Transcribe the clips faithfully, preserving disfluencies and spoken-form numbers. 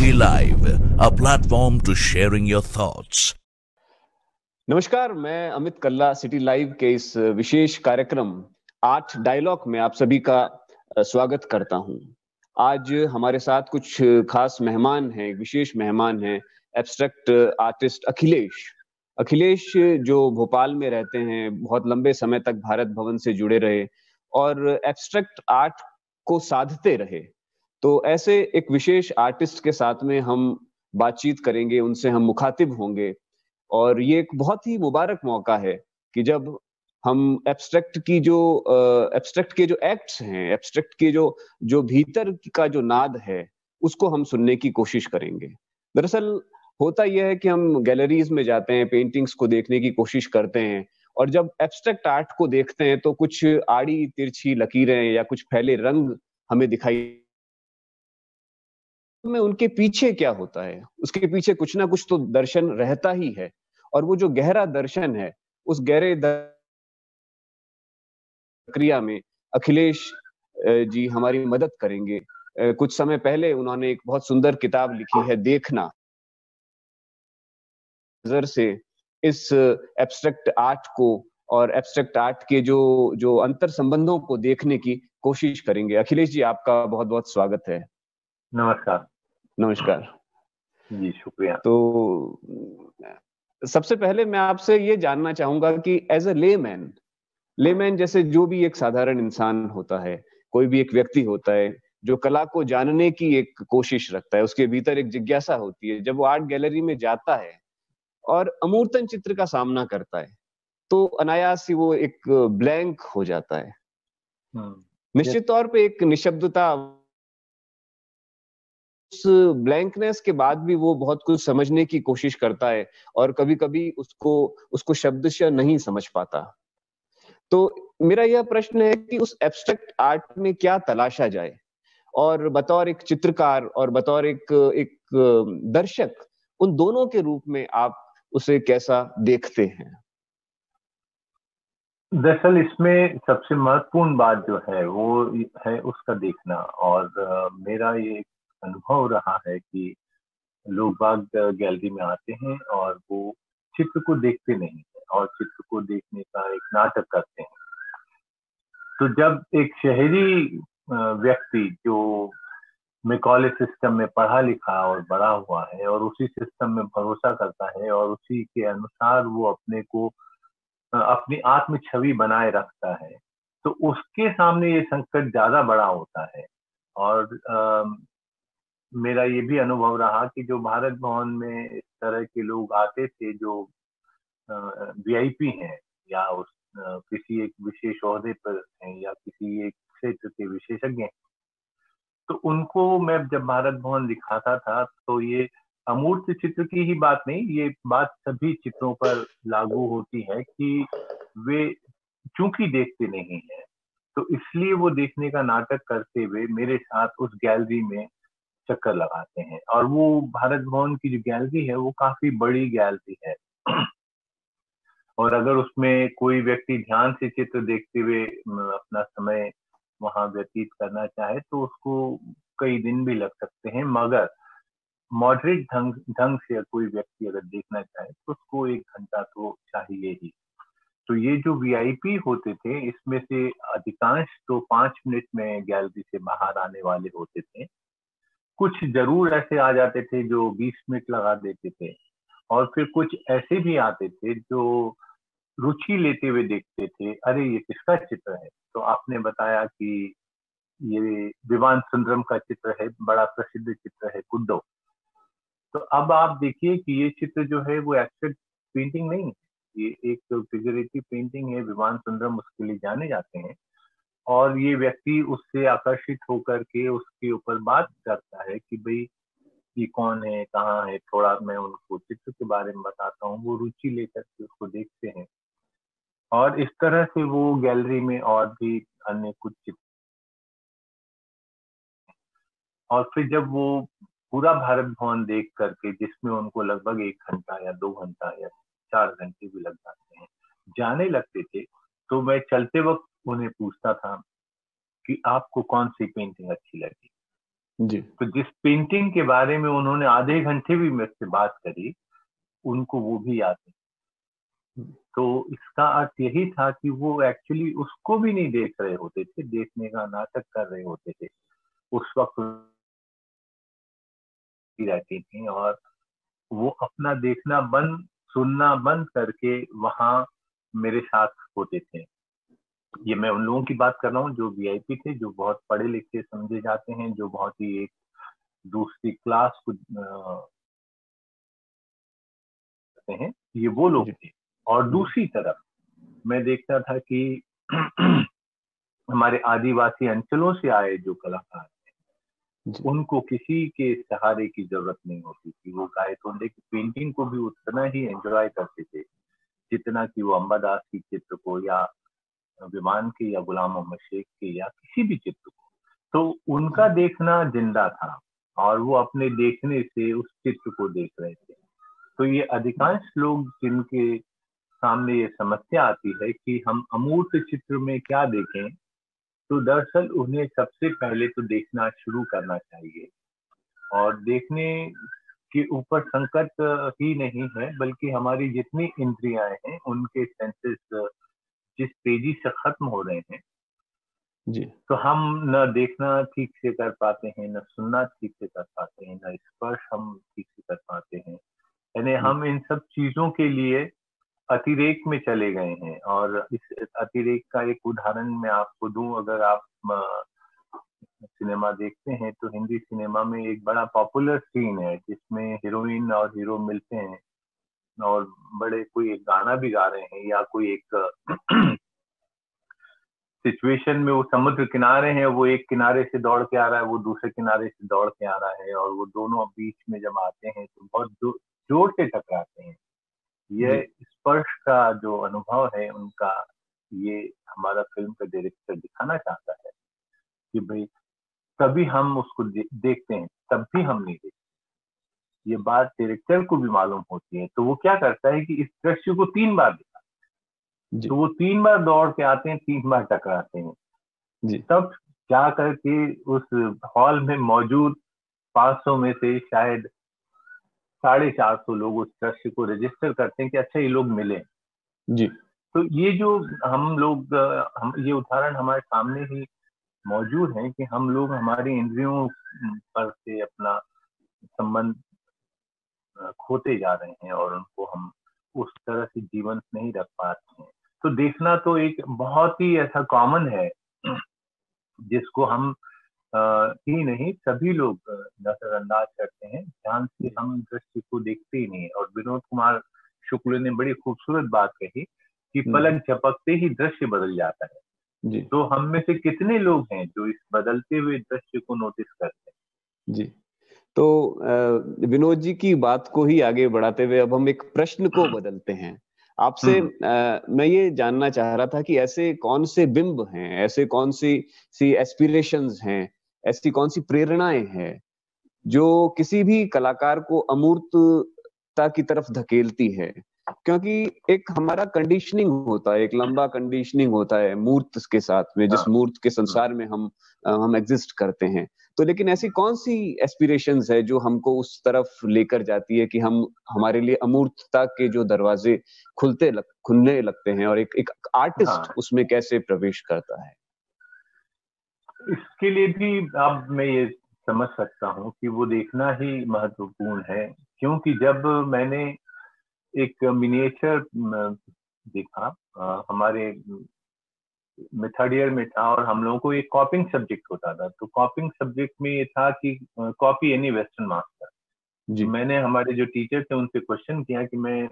City Live, a platform to sharing your thoughts. नमस्कार, मैं अमित कल्ला city live के इस विशेष कार्यक्रम आठ डायलॉग में आप सभी का स्वागत करता हूं। आज हमारे साथ कुछ खास मेहमान हैं, विशेष मेहमान हैं, एब्स्ट्रैक्ट आर्टिस्ट अखिलेश। अखिलेश जो भोपाल में रहते हैं, बहुत लंबे समय तक भारत भवन से जुड़े रहे और एब्स्ट्रैक्ट आर्ट को साधते रहे। तो ऐसे एक विशेष आर्टिस्ट के साथ में हम बातचीत करेंगे, उनसे हम मुखातिब होंगे और ये एक बहुत ही मुबारक मौका है कि जब हम एब्स्ट्रैक्ट की जो एब्स्ट्रैक्ट के जो एक्ट्स हैं, एब्स्ट्रैक्ट के जो जो भीतर का जो नाद है, उसको हम सुनने की कोशिश करेंगे। दरअसल होता यह है कि हम गैलरीज में जाते हैं, पेंटिंग्स को देखने की कोशिश करते हैं और जब एब्स्ट्रैक्ट आर्ट को देखते हैं तो कुछ आड़ी तिरछी लकीरें या कुछ फैले रंग हमें दिखाई में उनके पीछे क्या होता है, उसके पीछे कुछ ना कुछ तो दर्शन रहता ही है और वो जो गहरा दर्शन है, उस गहरे प्रक्रिया में अखिलेश जी हमारी मदद करेंगे। कुछ समय पहले उन्होंने एक बहुत सुंदर किताब लिखी है देखना। नजर से इस एब्स्ट्रैक्ट आर्ट को और एब्स्ट्रैक्ट आर्ट के जो जो अंतर संबंधों को देखने की कोशिश करेंगे। अखिलेश जी, आपका बहुत-बहुत स्वागत है। नमस्कार। नमस्कार। जी, शुक्रिया। तो सबसे पहले मैं आपसे ये जानना चाहूंगा कि एज अ लेमैन, लेमैन जैसे जो भी एक साधारण इंसान होता है, कोई भी एक व्यक्ति होता है, जो कला को जानने की एक कोशिश रखता है, उसके भीतर एक जिज्ञासा होती है। जब वो आर्ट गैलरी में जाता है और अमूर्तन चित्र का सामना करता है, तो अनायास ही वो एक ब्लैंक हो जाता है। निश्चित तौर पे एक निशब्दता, उस ब्लैंकनेस के बाद भी वो बहुत कुछ समझने की कोशिश करता है और कभी-कभी उसको उसको शब्दशः नहीं समझ पाता। तो मेरा यह प्रश्न है कि उस एब्स्ट्रैक्ट आर्ट में क्या तलाशा जाए और बतौर एक चित्रकार और बतौर एक एक दर्शक, उन दोनों के रूप में आप उसे कैसा देखते हैं? दरअसल इसमें सबसे महत्वपूर्ण बात जो है वो है उसका देखना और मेरा ये अनुभव रहा है कि लोग बाग गैलरी में आते हैं और वो चित्र को देखते नहीं है और चित्र को देखने का एक नाटक करते हैं। तो जब एक शहरी व्यक्ति जो मैकॉले सिस्टम में पढ़ा लिखा और बड़ा हुआ है और उसी सिस्टम में भरोसा करता है और उसी के अनुसार वो अपने को अपनी आत्म छवि बनाए रखता है, तो उसके सामने ये संकट ज्यादा बड़ा होता है। और आ, मेरा ये भी अनुभव रहा कि जो भारत भवन में इस तरह के लोग आते थे जो वीआईपी हैं या उस आ, किसी एक विशेष ओहदे पर हैं या किसी एक क्षेत्र के विशेषज्ञ हैं, तो उनको मैं जब भारत भवन दिखाता था तो ये अमूर्त चित्र की ही बात नहीं, ये बात सभी चित्रों पर लागू होती है कि वे चूंकि देखते नहीं है तो इसलिए वो देखने का नाटक करते हुए मेरे साथ उस गैलरी में चक्कर लगाते हैं। और वो भारत भवन की जो गैलरी है वो काफी बड़ी गैलरी है और अगर उसमें कोई व्यक्ति ध्यान से चित्र देखते हुए अपना समय वहां व्यतीत करना चाहे तो उसको कई दिन भी लग सकते हैं, मगर मॉडरेट ढंग ढंग से कोई व्यक्ति अगर देखना चाहे तो उसको एक घंटा तो चाहिए ही। तो ये जो वीआईपी होते थे इसमें से अधिकांश तो पांच मिनट में गैलरी से बाहर आने वाले होते थे। कुछ जरूर ऐसे आ जाते थे जो बीस मिनट लगा देते थे और फिर कुछ ऐसे भी आते थे जो रुचि लेते हुए देखते थे, अरे ये किसका चित्र है? तो आपने बताया कि ये विवान सुंदरम का चित्र है, बड़ा प्रसिद्ध चित्र है कुड्डो। तो अब आप देखिए कि ये चित्र जो है वो एब्स्ट्रैक्ट पेंटिंग नहीं है, ये एक फिगरेटिव पेंटिंग है। विवान सुंदरम उसके लिए जाने जाते हैं और ये व्यक्ति उससे आकर्षित होकर के उसके ऊपर बात करता है कि भाई ये कौन है, कहाँ है, थोड़ा मैं उनको चित्र के बारे में बताता हूँ। वो रुचि लेकर के उसको देखते हैं और इस तरह से वो गैलरी में और भी अन्य कुछ चित्र, और फिर जब वो पूरा भारत भवन देख करके जिसमें उनको लगभग एक घंटा या दो घंटा या चार घंटे भी लग जाते हैं जाने लगते थे, तो मैं चलते वक्त उन्हें पूछता था कि आपको कौन सी पेंटिंग अच्छी लगी। जी। तो जिस पेंटिंग के बारे में उन्होंने आधे घंटे भी मेरे से बात करी, उनको वो भी याद है। तो इसका अर्थ यही था कि वो एक्चुअली उसको भी नहीं देख रहे होते थे, देखने का नाटक कर रहे होते थे। उस वक्त रहती थी और वो अपना देखना बंद, सुनना बंद करके वहां मेरे साथ होते थे। ये मैं उन लोगों की बात कर रहा हूँ जो वीआईपी थे, जो बहुत पढ़े लिखे समझे जाते हैं, जो बहुत ही एक दूसरी क्लास को करते हैं, ये वो लोग जी। थे। और जी। दूसरी तरफ मैं देखता था कि हमारे आदिवासी अंचलों से आए जो कलाकार, जी। उनको किसी के सहारे की जरूरत नहीं होती थी। वो गायतोंडे की पेंटिंग को भी उतना ही एंजॉय करते थे जितना कि वो अंबादास की चित्र को या विमान के या गुलाम मोहम्मद शेख के या किसी भी चित्र को। तो उनका देखना जिंदा था और वो अपने देखने से उस चित्र को देख रहे थे। तो ये अधिकांश लोग जिनके सामने ये समस्या आती है कि हम अमूर्त चित्र में क्या देखें, तो दरअसल उन्हें सबसे पहले तो देखना शुरू करना चाहिए। और देखने के ऊपर संकट ही नहीं है, बल्कि हमारी जितनी इंद्रियां हैं उनके सेंसेस जिस तेजी से खत्म हो रहे हैं, जी। तो हम न देखना ठीक से कर पाते हैं, न सुनना ठीक से कर पाते हैं, न स्पर्श हम ठीक से कर पाते हैं। यानी जी। हम इन सब चीजों के लिए अतिरेक में चले गए हैं। और इस अतिरेक का एक उदाहरण मैं आपको दूं, अगर आप सिनेमा देखते हैं तो हिंदी सिनेमा में एक बड़ा पॉपुलर सीन है जिसमें हीरोइन और हीरो मिलते हैं और बड़े कोई एक गाना भी गा रहे हैं, या कोई एक सिचुएशन में वो समुद्र किनारे हैं, वो एक किनारे से दौड़ के आ रहा है, वो दूसरे किनारे से दौड़ के आ रहा है, और वो दोनों बीच में जब आते हैं तो बहुत जो, जोर से टकराते हैं। जी। ये स्पर्श का जो अनुभव है उनका, ये हमारा फिल्म का डायरेक्टर दिखाना चाहता है कि भाई तभी हम उसको दे, देखते हैं, तब भी हम नहीं देखते। ये बात डायरेक्टर को भी मालूम होती है, तो वो क्या करता है कि इस दृश्य को तीन बार दिखा। जी। तो वो तीन बार दौड़ के आते हैं, तीन बार टकराते हैं, जी। तब जा करके उस हॉल में मौजूद पाँच सौ में से शायद साढ़े चार सौ लोग उस दृश्य को रजिस्टर करते हैं कि अच्छा ये लोग मिले। जी। तो ये जो हम लोग हम ये उदाहरण हमारे सामने ही मौजूद है कि हम लोग हमारी इंद्रियों पर से अपना संबंध खोते जा रहे हैं और उनको हम उस तरह से जीवंत नहीं रख पाते हैं। तो देखना तो एक बहुत ही ऐसा कॉमन है जिसको हम आ, ही नहीं, सभी लोग नजरअंदाज करते हैं, ध्यान से हम दृश्य को देखते ही नहीं। और विनोद कुमार शुक्ल ने बड़ी खूबसूरत बात कही कि जी। पलक झपकते ही दृश्य बदल जाता है। जी। तो हम में से कितने लोग हैं जो इस बदलते हुए दृश्य को नोटिस करते हैं? जी। तो अ, विनोद जी की बात को ही आगे बढ़ाते हुए अब हम एक प्रश्न को बदलते हैं। आपसे हम्म। अ, मैं ये जानना चाह रहा था कि ऐसे कौन से बिंब हैं, ऐसे कौन सी सी एस्पिरेशंस हैं, ऐसी कौन सी प्रेरणाएँ हैं, जो किसी भी कलाकार को अमूर्तता की तरफ धकेलती है? क्योंकि एक हमारा कंडीशनिंग होता है, एक लंबा कंडीशनिंग होता है मूर्त के साथ में, हाँ। जिस मूर्त के हम्म। संसार में हम अ, हम एग्ज़िस्ट करते हैं। तो लेकिन ऐसी कौन-सी एस्पिरेशंस है जो हमको उस तरफ लेकर जाती है कि हम हमारे लिए अमूर्तता के जो दरवाज़े खुलते लग खुलने लगते हैं और एक एक आर्टिस्ट हाँ, उसमें कैसे प्रवेश करता है? इसके लिए भी अब मैं ये समझ सकता हूँ कि वो देखना ही महत्वपूर्ण है, क्योंकि जब मैंने एक मिनिएचर देखा, अ, हमारे मैं थर्ड ईयर में था और हम लोगों को एक कॉपिंग सब्जेक्ट होता था। तो कॉपिंग सब्जेक्ट में ये था कि कॉपी एनी वेस्टर्न मास्टर। तो जी। मैंने हमारे जो टीचर थे उनसे क्वेश्चन किया कि मैं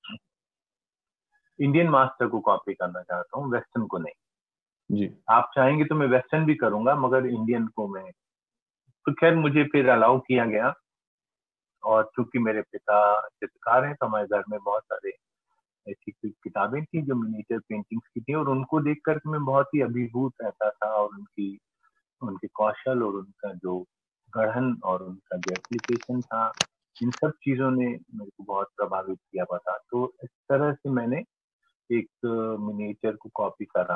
इंडियन मास्टर को कॉपी करना चाहता हूँ, वेस्टर्न को नहीं। जी। आप चाहेंगे तो मैं वेस्टर्न भी करूंगा, मगर इंडियन को मैं। तो खैर मुझे फिर अलाउ किया गया। और चूंकि मेरे पिता चित्रकार हैं तो हमारे घर में बहुत सारे ऐसी कुछ किताबें थी जो मिनिएचर पेंटिंग्स की थी, और उनको देख कर मैं बहुत ही अभिभूत रहता था। और उनकी उनके कौशल और उनका जो गढ़न और उनका जो एप्लीकेशन था, इन सब चीजों ने मेरे को बहुत प्रभावित किया हुआ था। तो इस तरह से मैंने एक मिनिएचर को कॉपी करा।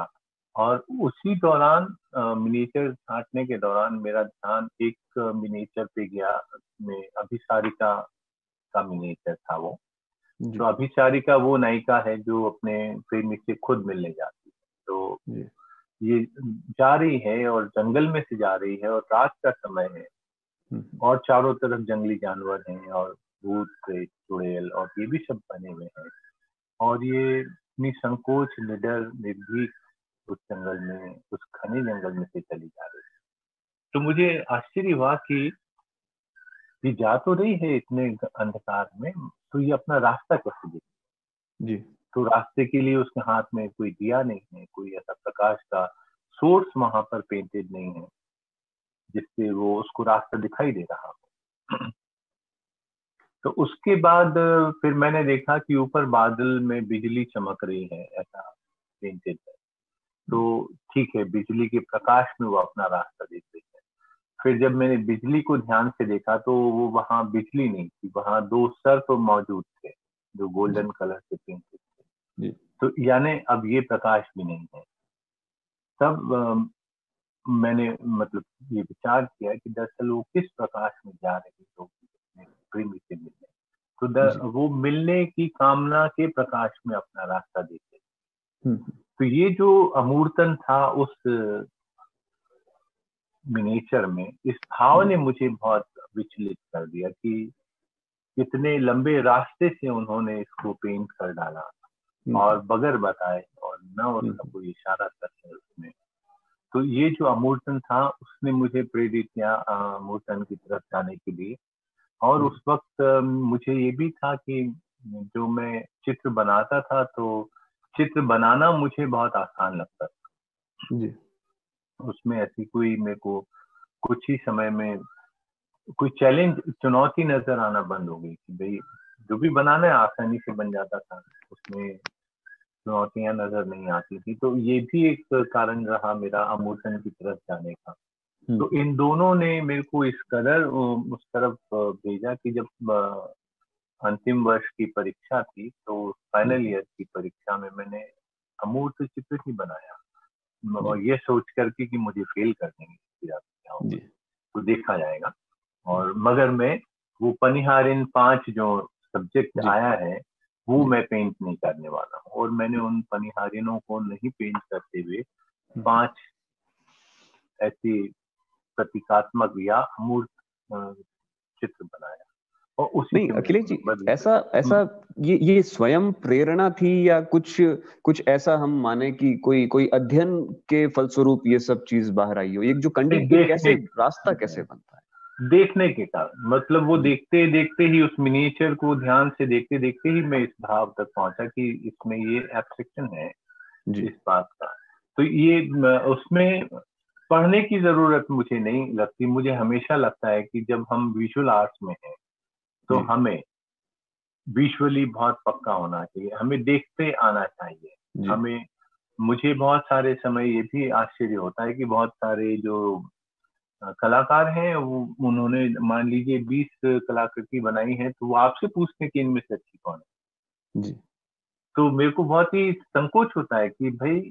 और उसी दौरान मिनिएचर छांटने के दौरान मेरा ध्यान एक मिनिएचर पे गया, में अभिसारिका का मिनिएचर था वो। जी, तो अभिसारिका वो नायिका है जो अपने प्रेमी से खुद मिलने जाती है। तो जी, ये जा रही है और जंगल में से जा रही है और रात का समय है हम्म, और चारों तरफ जंगली जानवर हैं और भूत प्रेत चुड़ैल और ये भी सब बने हुए हैं, और ये अपनी संकोच निडर निर्भीक उस जंगल में, उस घने जंगल में से चली जा रही है। तो मुझे आश्चर्य हुआ कि ये जा तो रही है इतने अंधकार में, तो ये अपना रास्ता कैसे देखेगी? जी, तो रास्ते के लिए उसके हाथ में कोई दिया नहीं है, कोई ऐसा प्रकाश का सोर्स वहां पर पेंटेड नहीं है जिससे वो उसको रास्ता दिखाई दे रहा हो। तो उसके बाद फिर मैंने देखा कि ऊपर बादल में बिजली चमक रही है, ऐसा पेंटेड है। तो ठीक है, बिजली के प्रकाश में वो अपना रास्ता देख रही है। फिर जब मैंने बिजली को ध्यान से देखा तो वो वहां बिजली नहीं थी, वहां दो सर्प मौजूद थे जो जी, गोल्डन कलर से पेंटेड थे। जी, तो यानी अब ये प्रकाश भी नहीं है। तब अ, मैंने मतलब ये विचार किया कि दरअसल वो किस प्रकाश में जा रही होगी अपने प्रेमी से मिलने। तो जी, द, वो मिलने की कामना के प्रकाश में अपना रास्ता देख रही। हम्म, तो ये जो अमूर्तन था उस मिनिएचर में, इस भाव जी, ने मुझे बहुत विचलित कर दिया कि कितने लंबे रास्ते से उन्होंने इसको पेंट कर डाला हम्म, और बगैर बताए और न उसका हम्म, कोई इशारा करके उसमें। तो ये जो अमूर्तन था उसने मुझे प्रेरित किया अमूर्तन की तरफ जाने के लिए। और जी, उस वक्त अ, मुझे ये भी था कि जो मैं चित्र बनाता था तो चित्र बनाना मुझे बहुत आसान लगता था। जी, उसमें ऐसी कोई मेरे को कुछ ही समय में कोई चैलेंज चुनौती नजर आना बंद हो गई कि भाई जो भी बनाना है आसानी से बन जाता था, उसमें चुनौतियां नजर नहीं आती थी। तो ये भी एक कारण रहा मेरा अमूर्तन की तरफ जाने का। हम्म, तो इन दोनों ने मेरे को इस कदर अ, उस तरफ अ, भेजा कि जब अ, अंतिम वर्ष की परीक्षा थी तो फाइनल हम्म, ईयर की परीक्षा में मैंने अमूर्त चित्र ही बनाया, म- जी, और ये सोच करके कि मुझे फेल कर देंगे फिर आगे क्या होगा जी, तो देखा जाएगा। और मगर मैं वो पनिहारिन पांच जो सब्जेक्ट जी, आया है वो जी, मैं पेंट नहीं करने वाला हूँ, और मैंने उन पनिहारिनों को नहीं पेंट करते हुए हम्म। पांच ऐसी प्रतीकात्मक या अमूर्त अ, चित्र बनाया और उसी नहीं से मेरे अखिलेश को जी, नंबर भी ऐसा मिला। ऐसा हम्म, ये ये स्वयं प्रेरणा थी या कुछ कुछ ऐसा हम माने कि कोई कोई अध्ययन के फलस्वरूप ये सब चीज बाहर आई हो, एक जो कंडी नहीं, एक कैसे देखने रास्ता कैसे बनता है? देखने के कारण, मतलब वो जी, देखते देखते ही उस मिनिएचर को ध्यान से देखते देखते ही मैं इस भाव तक पहुंचा कि इसमें ये एब्स्ट्रैक्शन है जी, इस बात का। तो ये म, उसमें पढ़ने की जरूरत मुझे नहीं लगती। मुझे हमेशा लगता है कि जब हम विजुअल आर्ट्स में हैं तो जी, हमें विजुअली बहुत पक्का होना चाहिए, हमें देखते आना चाहिए। जी, हमें मुझे बहुत सारे समय ये भी आश्चर्य होता है कि बहुत सारे जो अ, कलाकार हैं वो उन्होंने मान लीजिए बीस कलाकृति बनाई है तो वो आपसे पूछते हैं कि इनमें से अच्छी कौन है। जी, तो मेरे को बहुत ही संकोच होता है कि भाई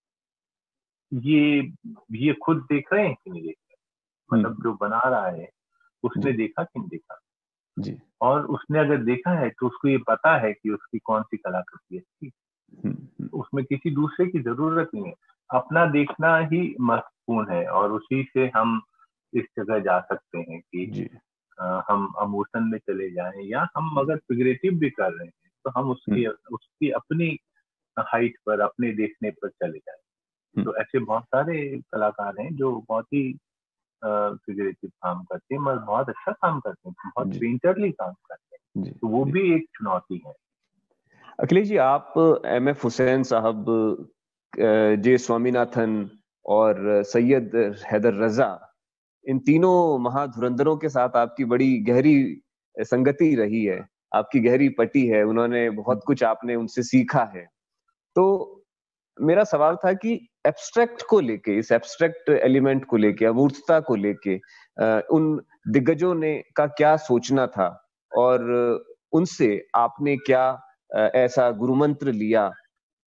ये ये खुद देख रहे हैं कि नहीं देख रहे, मतलब हम्म, जो बना रहा है उसने जी, देखा कि नहीं देखा। जी, और उसने अगर देखा है तो उसको ये पता है कि उसकी कौन सी कलाकृति अच्छी, हम्म, हम्म, उसमें किसी दूसरे की जरूरत नहीं है। अपना देखना ही महत्वपूर्ण है और उसी से हम इस जगह जा सकते हैं कि जी, अ, हम अमूर्तन में चले जाएं, या हम जी, अगर फिगरेटिव भी कर रहे हैं तो हम उसकी हम्म, उसकी अपनी हाइट पर अपने देखने पर चले जाएं। हम्म, तो ऐसे बहुत सारे कलाकार हैं जो बहुत ही फिगरेटिव काम करते हैं मगर बहुत अच्छा काम करते हैं, बहुत जी, पेंटरली काम करते हैं। जी, तो वो जी। भी एक चुनौती है। अखिलेश जी, आप एम एफ हुसैन साहब, अ, जे स्वामीनाथन और सैयद हैदर रजा, इन तीनों महाधुरंधरों के साथ आपकी बड़ी गहरी संगति रही है, आपकी गहरी पटी है, उन्होंने बहुत कुछ आपने उनसे सीखा है। तो मेरा सवाल था कि एब्स्ट्रैक्ट को लेके, इस एब्स्ट्रैक्ट एलिमेंट को लेके, अमूर्तता को लेके अ, उन दिग्गजों ने का क्या सोचना था और उनसे आपने क्या अ, ऐसा गुरुमंत्र लिया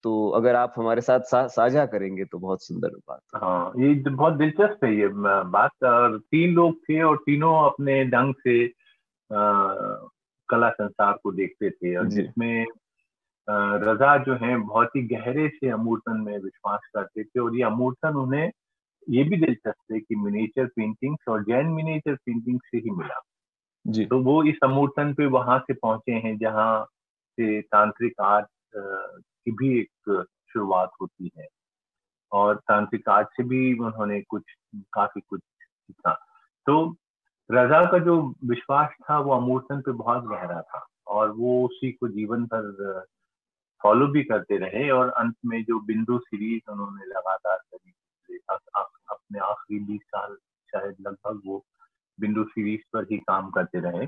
तो अगर आप हमारे साथ सा, साझा करेंगे तो बहुत सुंदर बात है। हाँ, ये बहुत दिलचस्प है ये बात। और तीन लोग थे और तीनों अपने ढंग से आ, कला संसार को देखते थे, और जिसमें रजा जो है बहुत ही गहरे से अमूर्तन में विश्वास करते थे। और ये अमूर्तन उन्हें ये भी दिलचस्प है कि मिनिएचर पेंटिंग्स और जैन मिनिएचर पेंटिंग से ही मिला जी। तो वो इस अमूर्तन पे वहां से पहुंचे हैं जहाँ से तांत्रिक आर्ट की भी एक शुरुआत होती है, और तांत्रिक आर्ट से भी उन्होंने कुछ काफी कुछ सीखा। तो रजा का जो विश्वास था वो अमूर्तन पे बहुत गहरा था, और वो उसी को जीवन भर फॉलो भी करते रहे। और अंत में जो बिंदु सीरीज उन्होंने लगातार करी, अपने आखिरी बीस साल शायद लगभग वो बिंदु सीरीज पर ही काम करते रहे।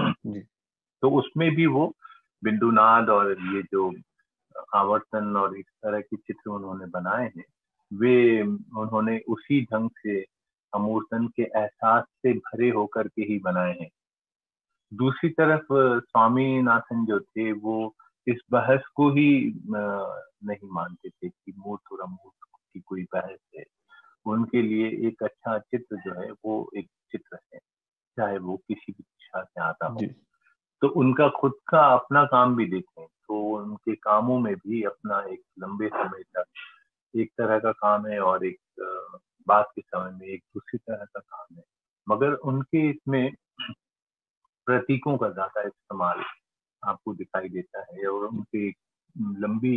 तो उसमें भी वो बिंदुनाद और ये जो आवर्तन और इस तरह के चित्र उन्होंने बनाए हैं, वे उन्होंने उसी ढंग से अमूर्तन के एहसास से भरे होकर के ही बनाए हैं। दूसरी तरफ स्वामीनाथन जो थे वो इस बहस को ही नहीं मानते थे कि मूर्त और अमूर्त की कोई बहस है। उनके लिए एक अच्छा चित्र जो है वो एक चित्र है, चाहे वो किसी भी दिशा से आता हो। तो उनका खुद का अपना काम भी देखें तो उनके कामों में भी अपना एक लंबे समय तक एक तरह का काम है, और एक बाद के समय में एक दूसरी तरह का काम है। मगर उनके इसमें प्रतीकों का ज्यादा इस्तेमाल आपको दिखाई देता है, और उनकी लंबी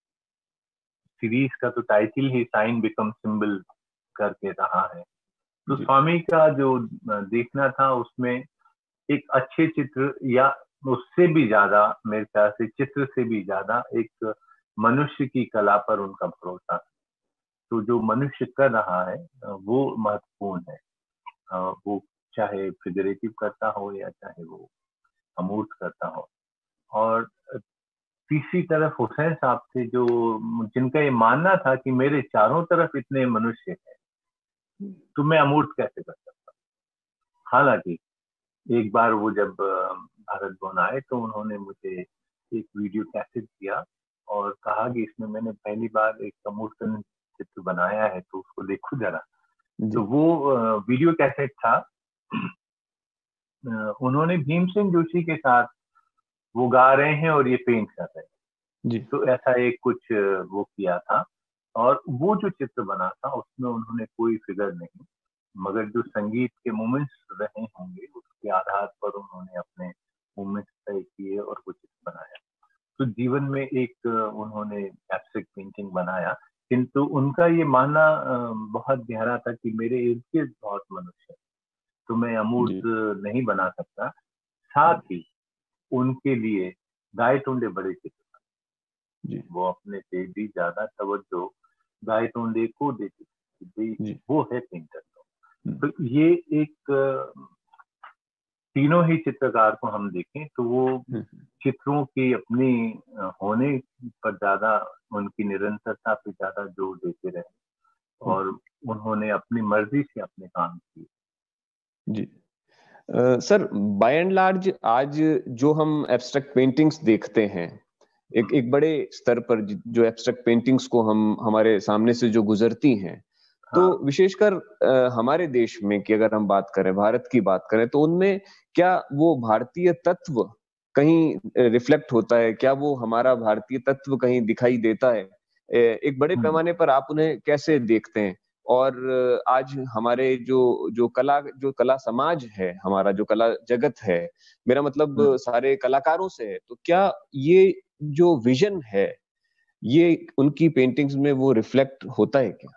सीरीज का तो टाइटल ही साइन बिकम सिंबल करके रहा है। तो स्वामी का जो देखना था उसमें एक अच्छे चित्र, या उससे भी ज्यादा मेरे ख्याल से चित्र से भी ज्यादा एक मनुष्य की कला पर उनका भरोसा। तो जो मनुष्य कर रहा है वो महत्वपूर्ण है, वो चाहे फिगरेटिव करता हो या चाहे वो अमूर्त करता हो। और तीसरी तरफ हुसैन साहब थे जो जिनका ये मानना था कि मेरे चारों तरफ इतने मनुष्य हैं तो मैं अमूर्त कैसे कर सकता। हालांकि एक बार वो जब भारत भवन आए तो उन्होंने मुझे एक वीडियो कैसेट दिया और कहा कि इसमें मैंने पहली बार एक अमूर्तन चित्र बनाया है तो उसको देखो जरा। तो वो वीडियो कैसेट था, उन्होंने भीमसेन जोशी के साथ वो गा रहे हैं और ये पेंट कर रहे हैं जी। तो ऐसा एक कुछ वो किया था, और वो जो चित्र बना था उसमें उन्होंने कोई फिगर नहीं, मगर जो संगीत के मोमेंट्स रहे होंगे उसके आधार पर उन्होंने अपने मोमेंट्स तय किए और वो चित्र बनाया। तो जीवन में एक उन्होंने एब्स्ट्रैक्ट पेंटिंग बनाया, किंतु उनका ये मानना बहुत गहरा था कि मेरे इर्द गिर्द बहुत मनुष्य है तो मैं अमूर्त नहीं बना सकता। साथ ही उनके लिए गाय टोंडे बड़े चित्र, वो अपने से भी ज्यादा तवज्जो गाय टोंडे को देते थे, वो है पेंटर। तो ये एक तीनों ही चित्रकार को हम देखें तो वो चित्रों की अपनी होने पर ज्यादा, उनकी निरंतरता पे ज्यादा जोर देते रहे और उन्होंने अपनी मर्जी से अपने काम किए। जी सर, बाय एंड लार्ज आज जो हम एब्स्ट्रैक्ट पेंटिंग्स देखते हैं, एक एक बड़े स्तर पर जो एब्स्ट्रैक्ट पेंटिंग्स को हम हमारे सामने से जो गुजरती हैं, तो हाँ। विशेषकर हमारे देश में कि अगर हम बात करें, भारत की बात करें, तो उनमें क्या वो भारतीय तत्व कहीं रिफ्लेक्ट होता है? क्या वो हमारा भारतीय तत्व कहीं दिखाई देता है? एक बड़े पैमाने पर आप उन्हें कैसे देखते हैं? और आज हमारे जो जो कला जो कला समाज है, हमारा जो कला जगत है, मेरा मतलब सारे कलाकारों से है, तो क्या ये जो विजन है ये उनकी पेंटिंग्स में वो रिफ्लेक्ट होता है क्या?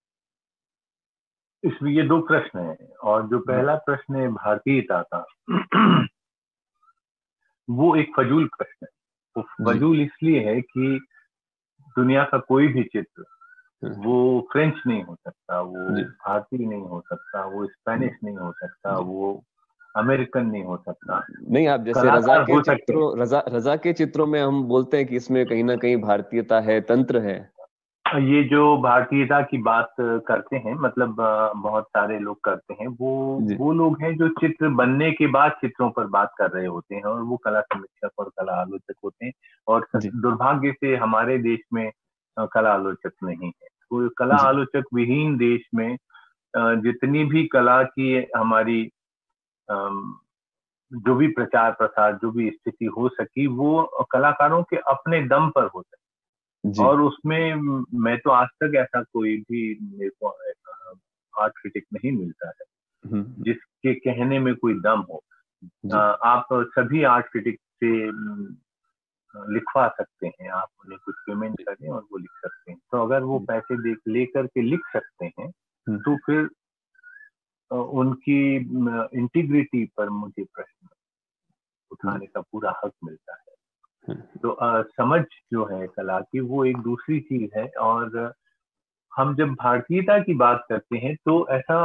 इसमें ये दो प्रश्न हैं, और जो पहला प्रश्न है भारतीयता का वो एक फजूल प्रश्न है। वो फजूल इसलिए है कि दुनिया का कोई भी चित्र वो फ्रेंच नहीं हो सकता, वो भारतीय नहीं हो सकता, वो स्पेनिश नहीं हो सकता, वो अमेरिकन नहीं हो सकता। नहीं, आप जैसे रजा के चित्रों रजा रजा के चित्रों में हम बोलते हैं कि इसमें कहीं ना कहीं भारतीयता है, तंत्र है। ये जो भारतीयता की बात करते हैं, मतलब बहुत सारे लोग करते हैं, वो वो लोग हैं जो चित्र बनने के बाद चित्रों पर बात कर रहे होते हैं, और वो कला समीक्षक और कला आलोचक होते हैं। और दुर्भाग्य से हमारे देश में कला आलोचक नहीं है। तो कला आलोचक विहीन देश में जितनी भी कला की हमारी जो भी प्रचार प्रसार, जो भी स्थिति हो सकी, वो कलाकारों के अपने दम पर हो सकी। और उसमें मैं तो आज तक ऐसा कोई भी मेरे को आर्ट क्रिटिक नहीं मिलता है जिसके कहने में कोई दम हो। आप सभी आर्ट क्रिटिक से लिखवा सकते हैं, आप उन्हें कुछ पेमेंट करें और वो लिख सकते हैं। तो अगर वो पैसे दे लेकर के लिख सकते हैं, तो फिर उनकी इंटीग्रिटी पर मुझे प्रश्न उठाने का पूरा हक मिलता है। तो आ, समझ जो है कला की, वो एक दूसरी चीज है। और हम जब भारतीयता की बात करते हैं तो ऐसा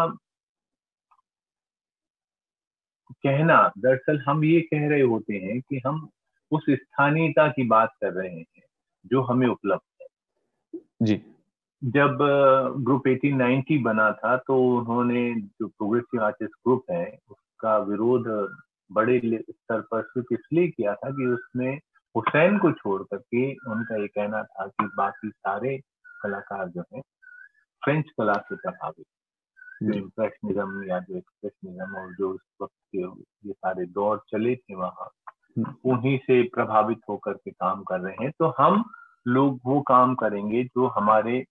कहना, दरअसल हम ये कह रहे होते हैं कि हम उस स्थानीयता की बात कर रहे हैं जो हमें उपलब्ध है। जी। जब ग्रुप अठारह सौ नब्बे बना था तो उन्होंने, जो प्रोग्रेसिव आर्टिस्ट ग्रुप है, उसका विरोध बड़े स्तर पर सिर्फ इसलिए किया था कि उसमें हुसैन को छोड़ करके उनका ये कहना था कि बाकी सारे कलाकार जो हैं फ्रेंच कला से प्रभावित, जो इम्प्रेशनिज्म या जो एक्सप्रेशनिज्म और जो उस वक्त के ये सारे दौर चले थे वहाँ, उन्हीं से प्रभावित होकर के काम कर रहे हैं। तो हम लोग वो काम करेंगे जो हमारे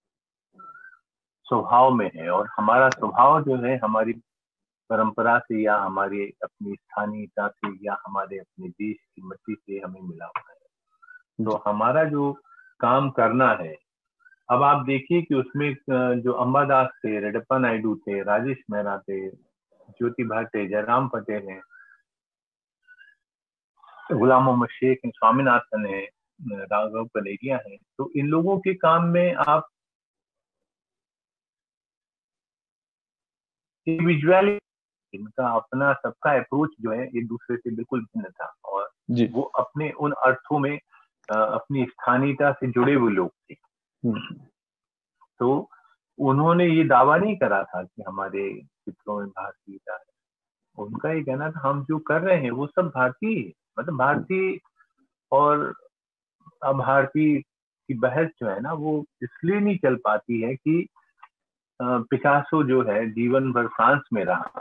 स्वभाव में है, और हमारा स्वभाव जो है हमारी परंपरा से या हमारे अपनी स्थानीयता से या हमारे अपने देश की मिट्टी से हमें मिला हुआ है। तो हमारा जो काम करना है, अब आप देखिए कि उसमें जो अंबादास थे, रेड्डप्पा नायडू थे, राजेश मेहरा थे, ज्योति भट्ट है, जयराम पटेल है, गुलाम मोहम्मद शेख है, स्वामीनाथन है, राघव कनेरिया है। तो इन लोगों के काम में आप इंडिविजुअली, इनका अपना सबका अप्रोच जो है एक दूसरे से बिल्कुल भिन्न था, और वो अपने उन अर्थों में अपनी स्थानीयता से जुड़े हुए लोग थे। तो उन्होंने ये दावा नहीं करा था कि हमारे चित्रों में भारतीयता है। उनका ये कहना था हम जो कर रहे हैं वो सब भारतीय है। मतलब भारतीय और अभारतीय की बहस जो है ना, वो इसलिए नहीं चल पाती है कि पिकासो जो है जीवन भर फ्रांस में रहा,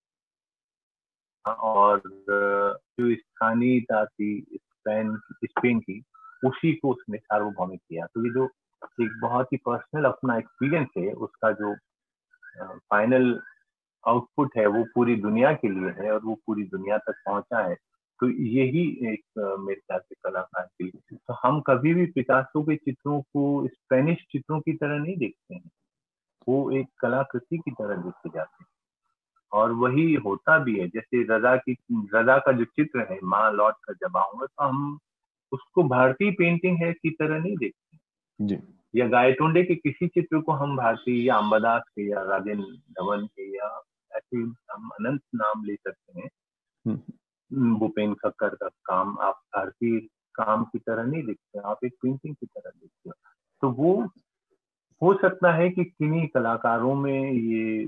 और जो स्थानीयता थी स्पेन स्पेन की, उसी को उसने सार्वभौमिक किया। तो ये जो एक बहुत ही पर्सनल अपना एक्सपीरियंस है, उसका जो फाइनल आउटपुट है वो पूरी दुनिया के लिए है, और वो पूरी दुनिया तक पहुंचा है। तो यही एक मेरे ख्याल से कलाकार की, तो हम कभी भी पिकासो के चित्रों को स्पेनिश चित्रों की तरह नहीं देखते हैं, वो एक कलाकृति की तरह देखे जाते हैं, और वही होता भी है। जैसे रजा की रजा का जो चित्र है, माँ लौट कर जब आऊंगा, तो हम उसको भारतीय पेंटिंग है की तरह नहीं देखते जी। या गायतोंडे के किसी चित्र को हम भारतीय, या अंबादास के, या राजेंद्र धवन के, या ऐसे हम अनंत नाम ले सकते हैं, भूपेन खक्कर का काम आप भारतीय काम की तरह नहीं देखते, आप एक पेंटिंग की तरह देखते हो। तो वो हो सकता है कि किन्हीं कलाकारों में ये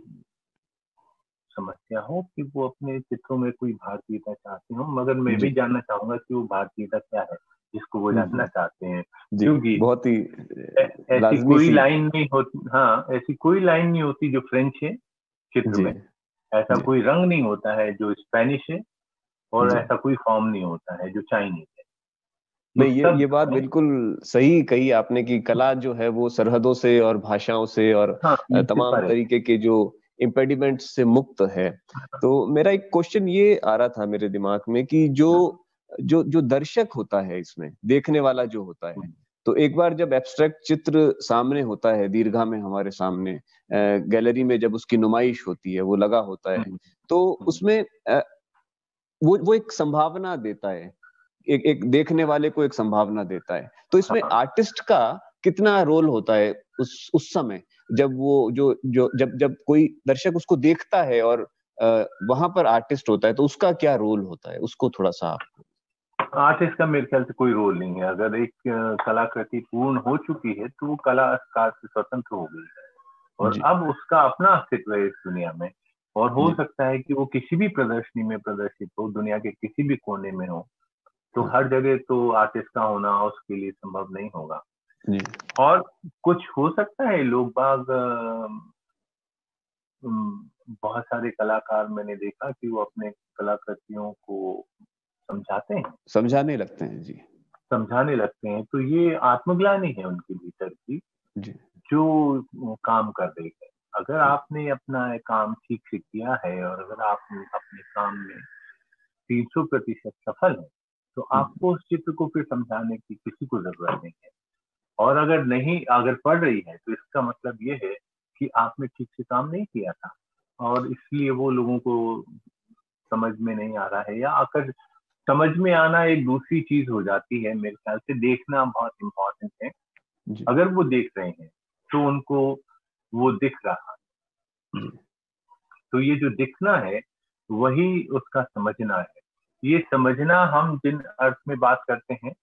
समस्या हो कि वो अपने चित्रों में कोई भारतीयता चाहते हो, मगर मैं भी जानना चाहूंगा कि वो भारतीयता क्या है जिसको वो जानना चाहते हैं, क्योंकि बहुत ही ऐसी कोई लाइन नहीं होती। हाँ, ऐसी कोई लाइन नहीं होती जो फ्रेंच है चित्र में, ऐसा कोई रंग नहीं होता है जो स्पेनिश है, और ऐसा कोई फॉर्म नहीं होता है जो चाइनीज है। नहीं, ये ये बात बिल्कुल सही कही आपने कि कला जो है वो सरहदों से और भाषाओं से और हाँ, तमाम तरीके के जो इम्पेडिमेंट से मुक्त है। तो मेरा एक क्वेश्चन ये आ रहा था मेरे दिमाग में कि जो जो जो दर्शक होता है, इसमें देखने वाला जो होता है, तो एक बार जब एब्स्ट्रैक्ट चित्र सामने होता है, दीर्घा में हमारे सामने गैलरी में जब उसकी नुमाइश होती है, वो लगा होता है, तो उसमें वो वो एक संभावना देता है, एक एक देखने वाले को एक संभावना देता है। तो इसमें आर्टिस्ट का कितना रोल होता है उस उस समय, जब वो जो जो जब जब कोई दर्शक उसको देखता है और आ, वहां पर आर्टिस्ट होता है, तो उसका क्या रोल होता है, उसको थोड़ा सा आप आर्टिस्ट का मेरे ख्याल से कोई रोल नहीं है। अगर एक अ, कलाकृति पूर्ण हो चुकी है तो वो कलाकार से स्वतंत्र हो गई है और जी। अब उसका अपना अस्तित्व है इस दुनिया में। और हो जी। सकता है कि वो किसी भी प्रदर्शनी में प्रदर्शित हो, दुनिया के किसी भी कोने में हो, तो हाँ। हर जगह तो आर्टिस्ट का होना उसके लिए संभव नहीं होगा। जी। और कुछ हो सकता है लोग बाग अ, उम, बहुत सारे कलाकार मैंने देखा कि वो अपने कलाकृतियों को समझाते हैं, समझाने लगते हैं। जी। समझाने लगते हैं, तो ये आत्मग्लानि है उनके भीतर की, जी। जो वो काम कर रही है। अगर आपने अपना ये काम ठीक से किया है और अगर आप अपने काम में तीन सौ प्रतिशत सफल हैं, तो हम्म। आपको उस चित्र को फिर समझाने की किसी को ज़रूरत नहीं है। और अगर नहीं अगर पड़ रही है, तो इसका मतलब ये है कि आपने ठीक से काम नहीं किया था और इसलिए वो लोगों को समझ में नहीं आ रहा है। या अगर समझ में आना एक दूसरी चीज़ हो जाती है, मेरे ख्याल से देखना बहुत इम्पोर्टेंट है। जी। अगर वो देख रहे हैं, तो उनको वो दिख रहा है। जी। तो ये जो दिखना है, वही उसका समझना है। ये समझना हम जिन अर्थ में बात करते हैं,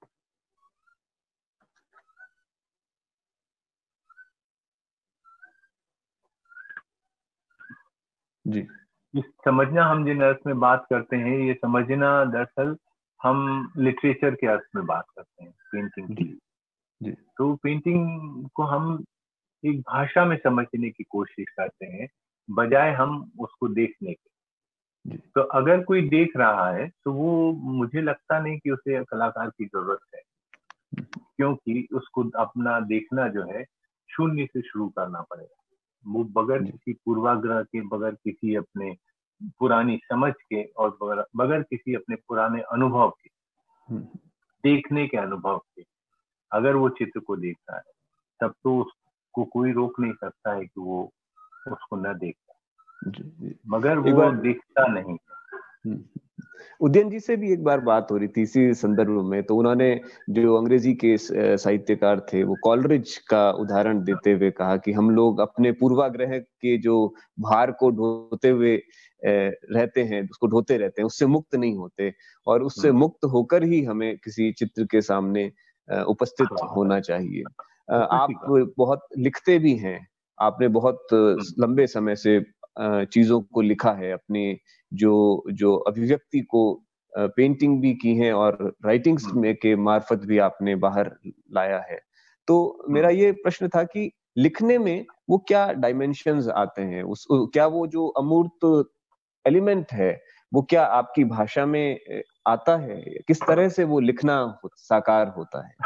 जी। ये समझना हम जिन अर्थ में बात करते हैं, ये समझना दरअसल हम लिटरेचर के अर्थ में बात करते हैं, पेंटिंग के जी। लिए। जी। तो पेंटिंग को हम एक भाषा में समझने की कोशिश करते हैं, बजाय हम उसको देखने के। जी। तो अगर कोई देख रहा है, तो वो मुझे लगता नहीं कि उसे कलाकार की ज़रूरत है, क्योंकि उसको अपना देखना जो है, शून्य से शुरू करना पड़ेगा। वो बगैर जी। किसी पूर्वाग्रह के, बगैर किसी अपने पुरानी समझ के और बगैर बगैर किसी अपने पुराने अनुभव के, हम्म। देखने के अनुभव के, अगर वो चित्र को देख रहा है, तब तो उसको कोई रोक नहीं सकता है कि वो उसको न देख पाए। जी। जी। मगर एक वो बार दिखता नहीं है। हम्म, उदयन जी से भी एक बार बात हो रही थी इसी संदर्भ में, तो उन्होंने जो अंग्रेजी के स- अ, साहित्यकार थे वो कॉलरिज का उदाहरण देते हुए कहा कि हम लोग अपने पूर्वाग्रह के जो भार को ढोते हुए अ, रहते हैं, उसको ढोते रहते हैं, उससे मुक्त नहीं होते, और उससे हुँ, मुक्त होकर ही हमें किसी चित्र के सामने अ, उपस्थित हाँ, होना चाहिए। अ, सही आप बात। बहुत लिखते भी हैं, आपने बहुत अ, हुँ, लंबे समय से अ, चीजों को लिखा है, अपनी जो जो अभिव्यक्ति को अ, पेंटिंग भी की है और राइटिंग्स हुँ, में के मार्फत भी आपने बाहर लाया है। तो हुँ। मेरा ये प्रश्न था कि लिखने में वो क्या डायमेंशंस आते हैं? उस उ क्या वो जो अमूर्त एलिमेंट है, वो क्या आपकी भाषा में अ, आता है? किस तरह से वो लिखना हो साकार होता है?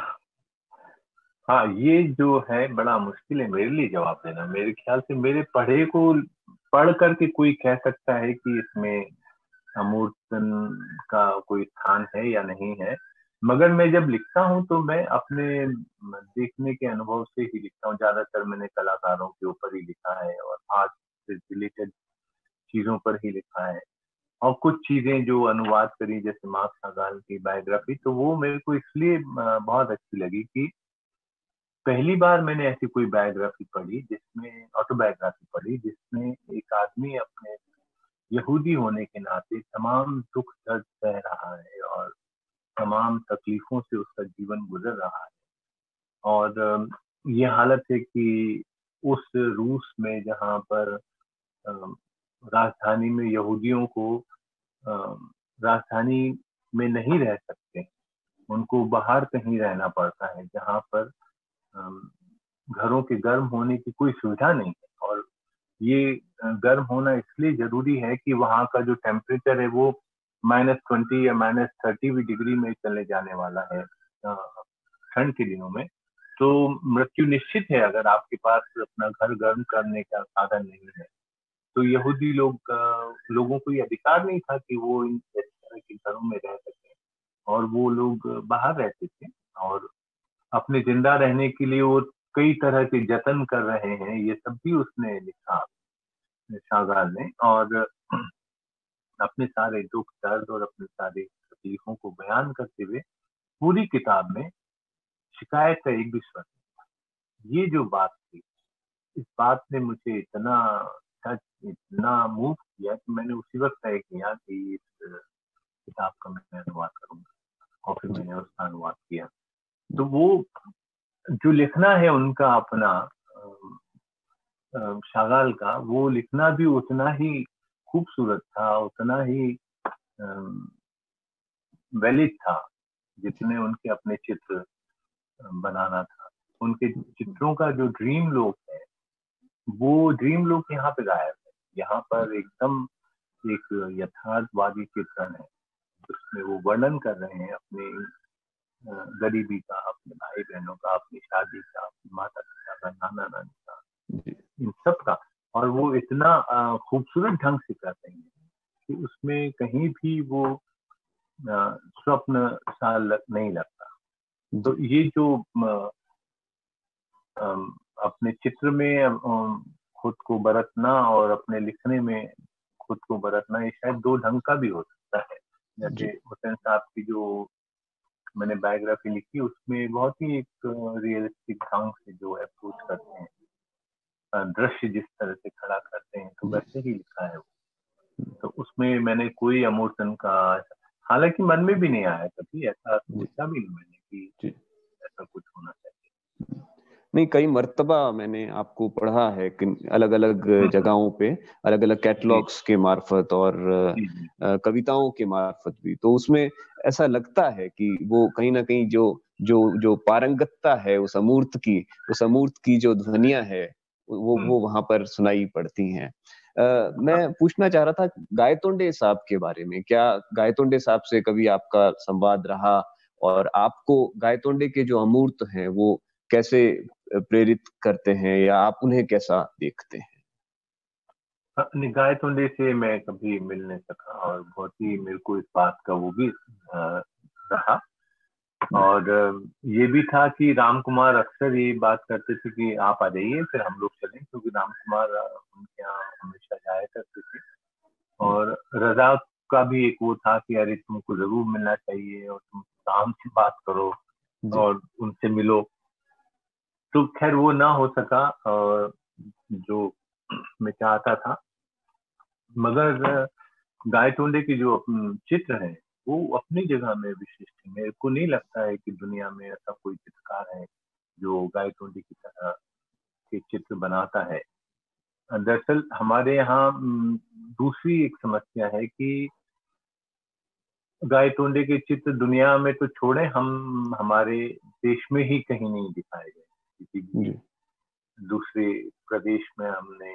हाँ, ये जो है बड़ा मुश्किल है मेरे लिए जवाब देना। मेरे ख्याल से मेरे पढ़े को पढ़ कर के कोई कह सकता है कि इसमें अमूर्तन का कोई स्थान है या नहीं है। मगर मैं जब लिखता हूँ तो मैं अपने म देखने के अनुभव से ही लिखता हूँ। ज़्यादातर मैंने कलाकारों के ऊपर ही लिखा है और आर्ट से रिलेटेड चीज़ों पर ही लिखा है। और कुछ चीज़ें जो अनुवाद करी जैसे मार्क्स अगाल की बायोग्राफी, तो वो मेरे को इसलिए अ, बहुत अच्छी लगी कि पहली बार मैंने ऐसी कोई बायोग्राफी पढ़ी जिसमें ऑटोबायोग्राफी पढ़ी जिसमें एक आदमी अपने यहूदी होने के नाते तमाम दुख दर्द सह रहा है और तमाम तकलीफों से उसका जीवन गुजर रहा है। और अम, ये हालत है कि उस रूस में जहाँ पर अम, राजधानी में यहूदियों को अम, राजधानी में नहीं रह सकते, उनको बाहर कहीं रहना पड़ता है जहाँ पर अम, घरों के गर्म होने की कोई सुविधा नहीं है। और ये अ, गर्म होना इसलिए ज़रूरी है कि वहाँ का जो टेम्परेचर है वो माइनस ट्वेंटी या माइनस थर्टी भी डिग्री में चले जाने वाला है अ, ठंड के दिनों में। तो मृत्यु निश्चित है अगर आपके पास अपना घर गर्म करने का साधन नहीं है। तो यहूदी लोग अ, लोगों को ये अधिकार नहीं था कि वो इन इस तरह के घरों में रह सकें और वो लोग बाहर रहते थे और अपने जिंदा रहने के लिए वो कई तरह के जतन कर रहे हैं, ये सब भी उसने लिखा शागाल ने। और अपने सारे दुख दर्द और अपने सारे तकलीफों को बयान करते हुए पूरी किताब में शिकायत का एक भी स्वर नहीं। ये जो बात थी, इस बात ने मुझे इतना टच इतना मूव किया कि मैंने उसी वक्त तय किया कि इस किताब का मैं अनुवाद करूंगा। और फिर मैंने उसका अनुवाद किया। तो वो जो लिखना है उनका अपना शागाल का, वो लिखना भी उतना ही खूबसूरत था, उतना ही वैलिड था जितने उनके अपने चित्र बनाना था। उनके चित्रों का जो ड्रीम लोक है, वो ड्रीम लोक यहाँ पे गायब है। यहाँ पर एकदम एक यथार्थवादी चित्रण है, उसमें वो वर्णन कर रहे हैं अपने गरीबी का, अपने भाई बहनों का, अपनी शादी का, अपनी माता पिता का, नाना नानी का, इन सब का। और वो इतना खूबसूरत ढंग से कर रहे हैं कि उसमें कहीं भी वो स्वप्न सा नहीं लगता। तो ये जो अपने चित्र में खुद को बरतना और अपने लिखने में खुद को बरतना, ये शायद दो ढंग का भी हो सकता है। जैसे हुसैन साहब की जो मैंने बायोग्राफी लिखी, उसमें बहुत ही एक रियलिस्टिक ढंग से जो अप्रोच करते हैं, दृश्य जिस तरह से खड़ा करते हैं, तो वैसे ही लिखा है वो। तो उसमें मैंने कोई अमूर्तन का, हालांकि मन में भी नहीं आया कभी, ऐसा सोचा भी नहीं मैंने कि ऐसा कुछ होना चाहिए। नहीं, कई मर्तबा मैंने आपको पढ़ा है कि अलग अलग जगहों पे, अलग अलग कैटलॉग्स के मार्फत और कविताओं के मार्फत भी, तो उसमें ऐसा लगता है कि वो कहीं ना कहीं जो जो जो पारंगतता है उस अमूर्त की, उस अमूर्त की जो ध्वनियां है वो वो वहां पर सुनाई पड़ती हैं। Uh, मैं पूछना चाह रहा था गायतोंडे साहब के बारे में। क्या गायतोंडे साहब से कभी आपका संवाद रहा, और आपको गायतोंडे के जो अमूर्त हैं वो कैसे प्रेरित करते हैं, या आप उन्हें कैसा देखते हैं? गायतोंडे से मैं कभी मिल नहीं सका, और बहुत ही मेरे को इस बात का वो भी रहा। और ये भी था कि राम कुमार अक्सर ये बात करते थे कि आप आ जाइए, फिर हम लोग चलें, क्योंकि राम कुमार उनके यहाँ हमेशा जाया करते थे। और रजा का भी एक वो था कि अरे तुमको जरूर मिलना चाहिए, और तुम राम से बात करो और उनसे मिलो। तो खैर वो ना हो सका और जो मैं चाहता था। मगर गायतोंडे की जो चित्र है वो अपनी जगह में विशिष्ट है। मेरे को नहीं लगता है कि दुनिया में ऐसा कोई चित्रकार है जो गायतोंडे की तरह के चित्र बनाता है। दरअसल हमारे यहाँ दूसरी एक समस्या है कि गायतोंडे के चित्र दुनिया में तो छोड़े, हम हमारे देश में ही कहीं नहीं दिखाए गए। किसी भी दूसरे प्रदेश में हमने,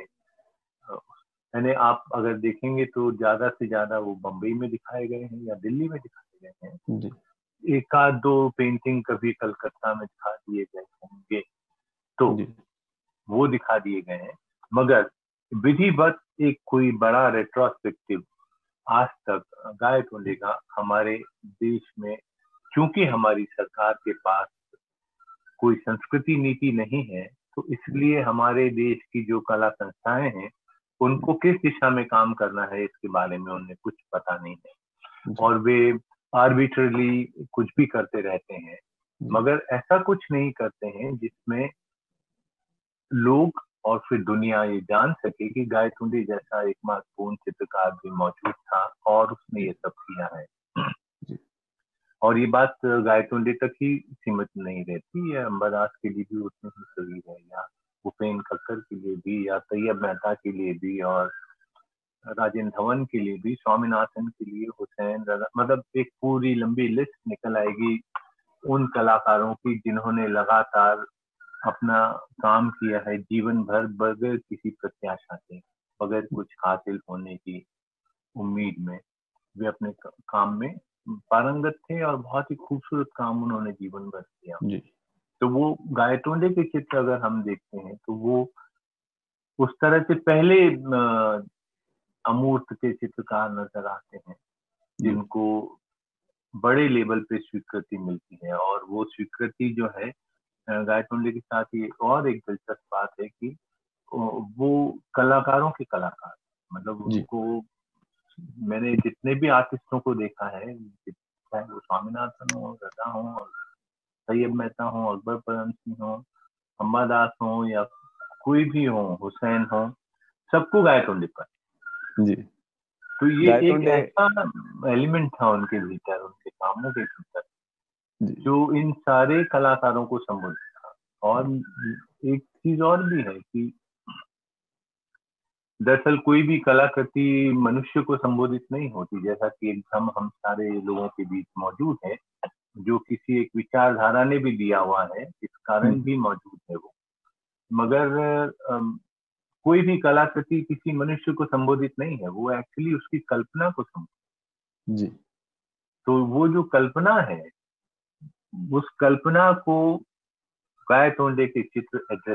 यानी आप अगर देखेंगे तो ज्यादा से ज्यादा वो बम्बई में दिखाए गए हैं या दिल्ली में दिखाए गए हैं। एक आध दो पेंटिंग कभी कलकत्ता में दिखा दिए गए होंगे, तो वो दिखा दिए गए हैं। मगर विधिवत एक कोई बड़ा रेट्रोस्पेक्टिव आज तक गायतोंडे का हमारे देश में, क्योंकि हमारी सरकार के पास कोई संस्कृति नीति नहीं है, तो इसलिए हमारे देश की जो कला संस्थाएं हैं उनको किस दिशा में काम करना है इसके बारे में उन्हें कुछ पता नहीं है, और वे आर्बिट्रली कुछ भी करते रहते हैं। मगर ऐसा कुछ नहीं करते हैं जिसमें लोग और फिर दुनिया ये जान सके कि गायतोंडे जैसा एक महत्वपूर्ण चित्रकार भी मौजूद था और उसने ये सब किया है। और ये बात गायतोंडे तक ही सीमित नहीं रहती, या अंबादास के लिए भी उतनी ही सही है, या भूपेन खक्कर के लिए भी, या तैयब मेहता के लिए भी, और राजेंद्र धवन के लिए भी, स्वामीनाथन के लिए, हुसैन रजा, मतलब एक पूरी लंबी लिस्ट निकल आएगी उन कलाकारों की जिन्होंने लगातार अपना काम किया है जीवन भर बगैर किसी प्रत्याशा के, बगैर कुछ हासिल होने की उम्मीद में। वे अपने काम में पारंगत थे और बहुत ही खूबसूरत काम उन्होंने जीवन भर किया। तो वो गायतोंडे के चित्र अगर हम देखते हैं तो वो उस तरह से पहले अमूर्त के चित्रकार नजर आते हैं जिनको बड़े लेवल पे स्वीकृति मिलती है। और वो स्वीकृति जो है गायतोंडे के साथ ये और एक दिलचस्प बात है कि वो कलाकारों के कलाकार, मतलब उनको मैंने जितने भी आर्टिस्टों को देखा है, चाहे वो स्वामीनाथन हो, रजा हो, तैयब मेहता हो, अकबर परम सिंह हो, अंबादास हो, या कोई भी हो, हुसैन हो, सबको गायतोंडे पर जी। तो ये एक ऐसा एलिमेंट था उनके भीतर, उनके कामों के भीतर, जो इन सारे कलाकारों को संबोधित था। और एक चीज और भी है कि दरअसल कोई भी कलाकृति मनुष्य को संबोधित नहीं होती, जैसा कि हम हम सारे लोगों के बीच मौजूद है, जो किसी एक विचारधारा ने भी दिया हुआ है, इस कारण भी मौजूद है वो। मगर अम, कोई भी कलाकृति किसी मनुष्य को संबोधित नहीं है, वो एक्चुअली उसकी कल्पना को संबोधित जी। तो वो जो कल्पना है, उस कल्पना को गाय तोंडे के चित्र एड्रेस,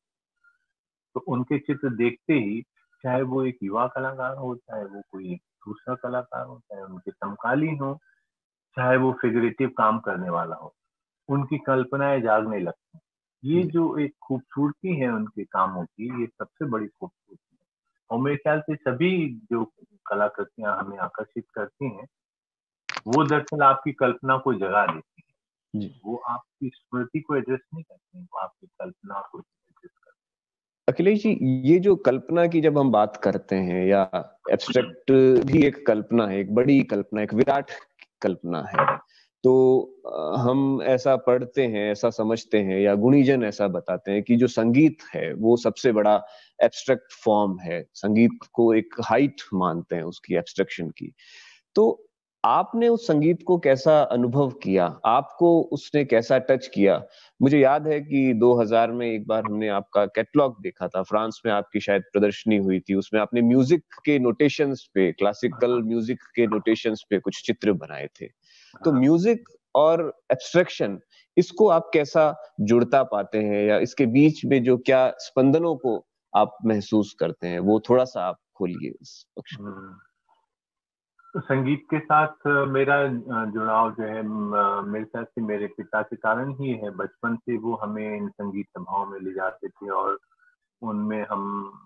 तो उनके चित्र देखते ही, चाहे वो एक युवा कलाकार हो, चाहे वो कोई दूसरा कलाकार हो, चाहे उनके समकालीन हो, चाहे वो फिगरेटिव काम करने वाला हो, उनकी कल्पनाएं जागने लगती हैं। ये जो एक खूबसूरती है उनके कामों की, ये सबसे बड़ी खूबसूरती है। और मेरे ख्याल से सभी जो कलाकृतियां हमें आकर्षित करती हैं, वो दरअसल आपकी कल्पना को जगा देती है। जी। वो आपकी स्मृति को एड्रेस नहीं करती हैं, वो आपकी कल्पना को एड्रेस करती हैं। अखिलेश जी, ये जो कल्पना की जब हम बात करते हैं, या एब्स्ट्रैक्ट भी एक कल्पना है, एक बड़ी कल्पना, एक विराट कल्पना है, तो हम ऐसा पढ़ते हैं, ऐसा समझते हैं, या गुणीजन ऐसा बताते हैं कि जो संगीत है वो सबसे बड़ा एब्स्ट्रैक्ट फॉर्म है। संगीत को एक हाइट मानते हैं उसकी, एब्स्ट्रैक्शन की। तो आपने उस संगीत को कैसा अनुभव किया? आपको उसने कैसा टच किया? मुझे याद है कि दो हज़ार में एक बार हमने आपका कैटलॉग देखा था, फ्रांस में आपकी शायद प्रदर्शनी हुई थी, उसमें आपने म्यूजिक के नोटेशंस पे, क्लासिकल म्यूजिक के नोटेशंस पे कुछ चित्र बनाए थे। तो म्यूजिक और एब्स्ट्रैक्शन, इसको आप कैसा जुड़ता पाते हैं, या इसके बीच में जो क्या स्पंदनों को आप महसूस करते हैं, वो थोड़ा सा आप खोलिए इस पक्ष को। तो संगीत के साथ मेरा जुड़ाव जो है, मेरे ख्याल से मेरे पिता के कारण ही है। बचपन से वो हमें इन संगीत सभाओं में ले जाते थे, और उनमें हम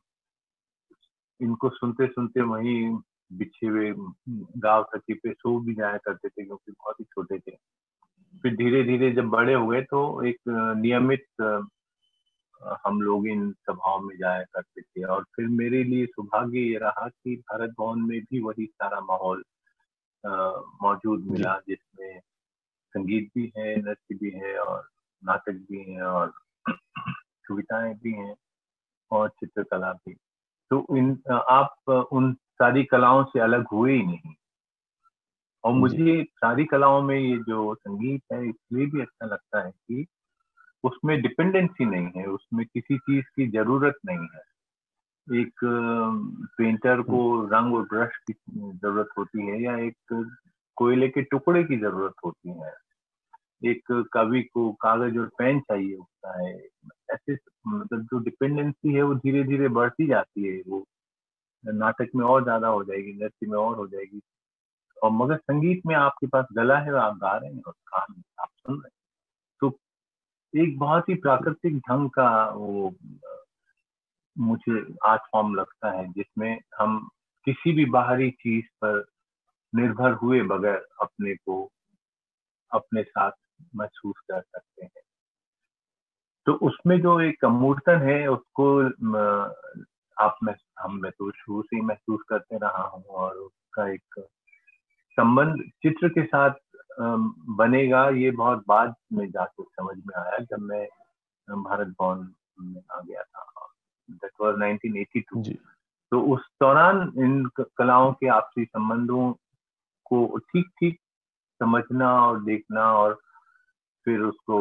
इनको सुनते सुनते वहीं बिछे हुए गांव सती पे सो भी जाया करते थे, क्योंकि बहुत ही छोटे थे। फिर धीरे धीरे जब बड़े हुए तो एक नियमित हम लोग इन सभाओं में जाया करते थे। और फिर मेरे लिए सौभाग्य ये रहा कि भारत भवन में भी वही सारा माहौल मौजूद मिला, जिसमें संगीत भी है, नृत्य भी है, और नाटक भी है, और कविताएं भी हैं, और चित्रकला भी। तो इन आप उन सारी कलाओं से अलग हुए ही नहीं। और मुझे सारी कलाओं में ये जो संगीत है इसलिए भी अच्छा लगता है कि उसमें डिपेंडेंसी नहीं है, उसमें किसी चीज की जरूरत नहीं है। एक पेंटर को रंग और ब्रश की जरूरत होती है, या एक कोयले के टुकड़े की जरूरत होती है, एक कवि को कागज और पेन चाहिए होता है। ऐसे मतलब जो डिपेंडेंसी है वो धीरे धीरे बढ़ती जाती है, वो नाटक में और ज्यादा हो जाएगी, नृत्य में और हो जाएगी। और मगर संगीत में आपके पास गला है, आप गा रहे हैं, और कान में आप सुन रहे हैं, तो एक बहुत ही प्राकृतिक ढंग का वो मुझे आर्ट फॉर्म लगता है, जिसमें हम किसी भी बाहरी चीज पर निर्भर हुए बगैर अपने को अपने साथ महसूस कर सकते हैं। तो उसमें जो एक अमूर्तन है उसको आप में हम मैं तो शुरू से ही महसूस करते रहा हूँ, और उसका एक संबंध चित्र के साथ बनेगा ये बहुत बाद में जाके समझ में आया, जब मैं भारत भवन में आ गया था। That was nineteen eighty two. तो उस दौरान इन कलाओं के आपसी संबंधों को ठीक ठीक समझना और देखना, और फिर उसको